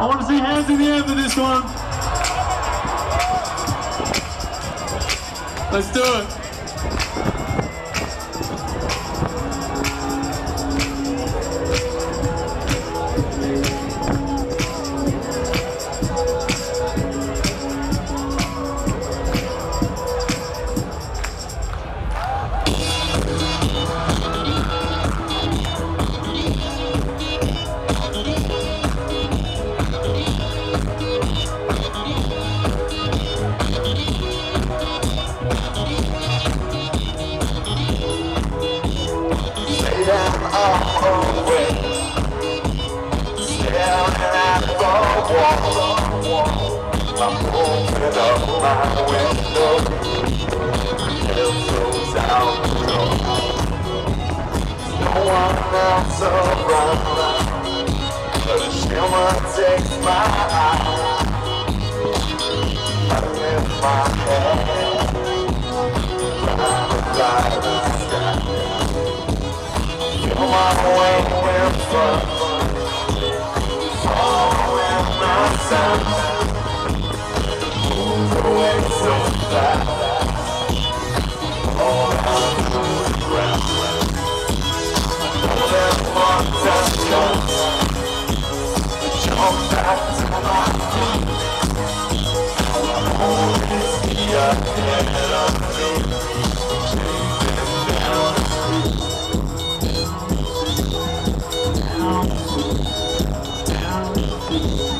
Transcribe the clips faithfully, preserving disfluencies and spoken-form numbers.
want to see hands in the air for this one. Let's do it. I'm opening up my window, headphones out the door. No one else around, but a shimmer takes my eye. I lift my head, climb light the sky. Feel my way with fun, following my sun. Away so fast, all on the ground. All that fun that comes, jump back to my feet. Always be ahead of me, chasing down the street. Down the street, down the street.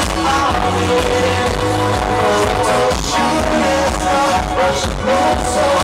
Rush, move so